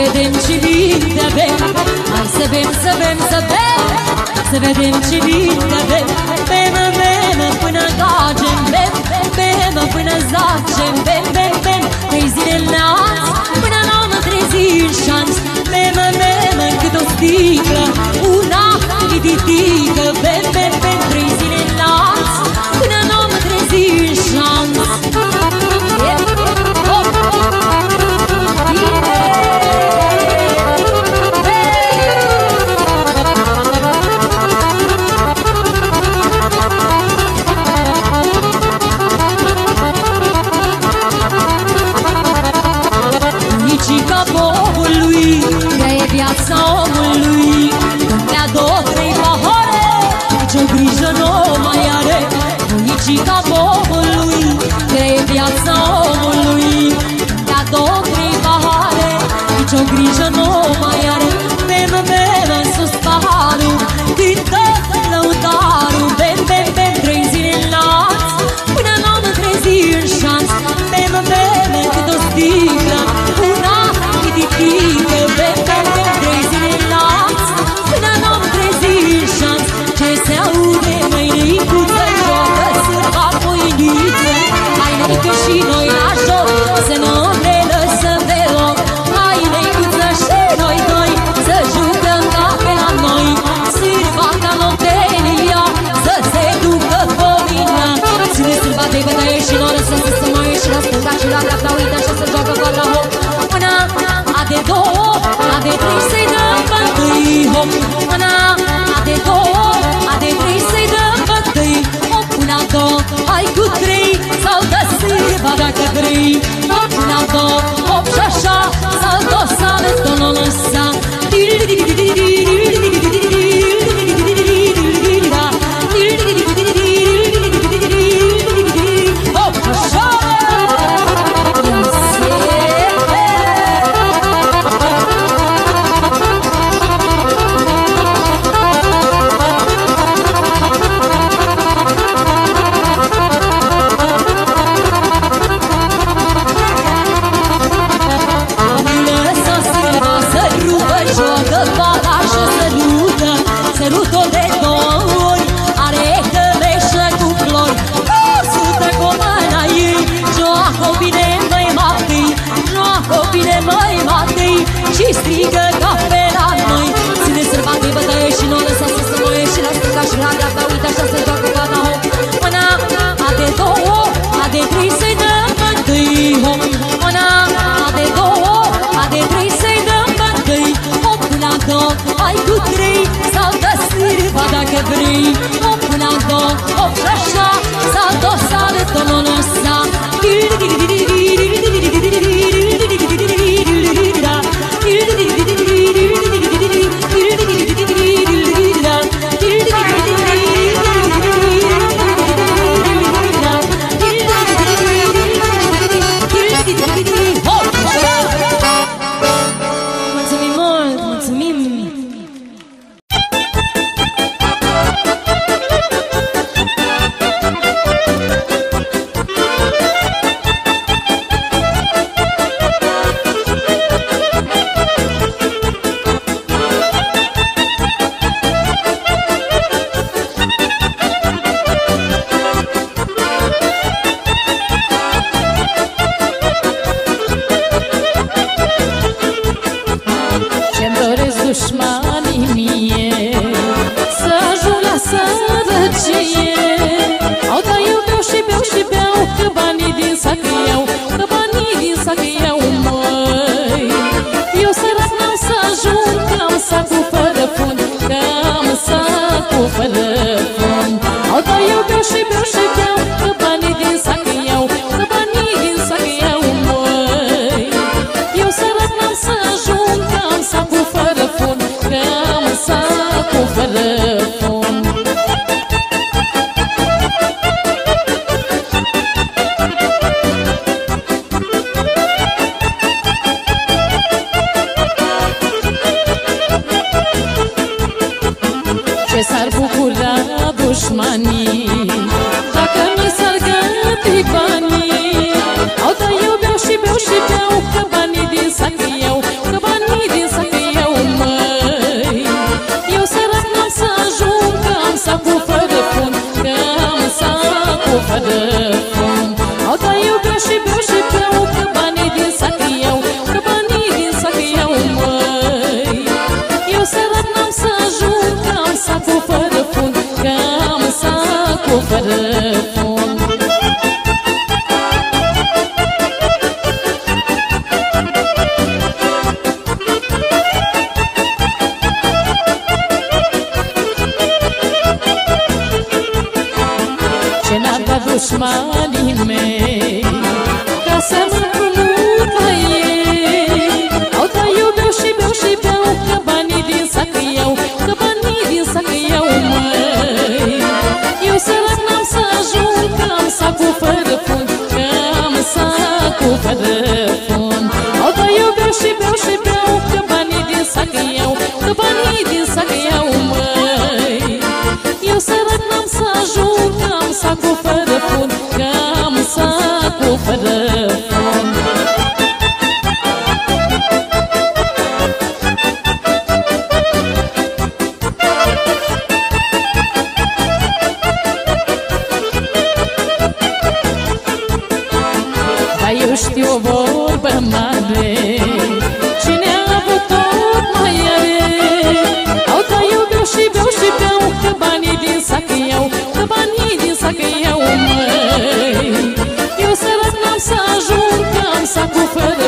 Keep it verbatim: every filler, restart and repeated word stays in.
vedem ce vine bem. Hai să bem, să bem, să bem, să vedem ce vine bem. Bem, bem, până gagem, bem, bem, până zacem, bem, bem, bem. Trei zile lanț, până n-am trezit în șanț. Bem, bem, cât o sticlă, una lititică. Bem, bem, bem, trei zile lanț, până n-am trezit în șanț. Bunica Bobului, ea e viața omului. Când bea două, trei pahare, nici-o grijă nu mai are. Bunica Bobului, ea e viața omului. Când bea două, trei pahare, nici-o grijă nu mai are. Bem, bem, în sus paharul, cântă lăutarul. Bem, bem, bem, trei zile în lanț, până n-am trezit în șanț. Bem, bem, cât o sticlă, una lititică. Bem, bem, bem, trei zile în lanț, până n-am trezit în șanț. Ce se aude, măi, neicuță, joacă sârba poiniță. Hai, neică, și noi la joc, să nu ne lăsăm deloc. Hai, neicuță, și noi doi, să jucăm ca pe la noi. Sârba ca Lotelia, să se ducă pomina. Ține sârba de bătaie și nu lăsăm să se moie. Și la stânga și la dreapta, uită și să joacă ca la hop. Până a de două, a de trei, să-i dăm bătâi, hop. Până a de două, a de trei, să-i dăm bătâi, hop. Până a două, hai cu trei, saltă sârba dacă vrei. Hop, până a două, hop și așa, saltă o sală, tot nu lăsa. Hop, așa! Sărută de două ori, are cămeșă cu flori. Sută cu mâna ei, joacă bine, măi, matei. Joacă bine, măi, matei, și strigă ca pe la noi. Ține sârba de bătaie și nu o lăsa să se moie. Și la stânga și la dreapta, uite așa se joacă ca la hop. Până a de două, a de trei, să-i dăm bătâi, hop. Până a de două, a de trei, să-i dăm bătâi, hop. Până a două, hai cu trei, saltă sârba dacă vrei. Hop, până a două, hop și așa, saltă o sală, tot nu lăsa. Mulțumim mult, mulțumim! Ce-mi doresc dușmanii mie, să ajung la sărăcie. Au da, eu beau și beau și beau, că banii din sac iau, că banii din sac iau, măi. Eu sărac n-am să ajung, că am sacul fără fund, că am sacul fără fund. Au da, eu beau și beau și beau, că banii din sac iau, că banii din sac iau, măi. Eu sărac n-am să ajung, că am sacul fără fund, că am sacul fără fund. Ce s-ar bucura dușmanii dacă mi s-ar găti banii. Au da, eu beau și beau și beau, că banii din sac iau, că banii dușmanii mei, ca să mă cunuc la ei. Au da eu beau și beau și beau, că banii din sac iau, că banii din sac iau, măi. Eu sărac n-am să ajung, că am sacul fără fund, că am sacul fără fund. Au da eu beau și beau și beau, că banii din sac iau, că banii din sac iau, măi. Eu sărac n-am să ajung, că am sacul fără fund, că am sacul fără fund. Dar eu știu o vorbă mare, cine a avut tot mai are. Au da eu beau și beau și beau, că banii din sac iau, că banii din sac iau, măi. Eu sărac n-am să ajung, că am sacul fără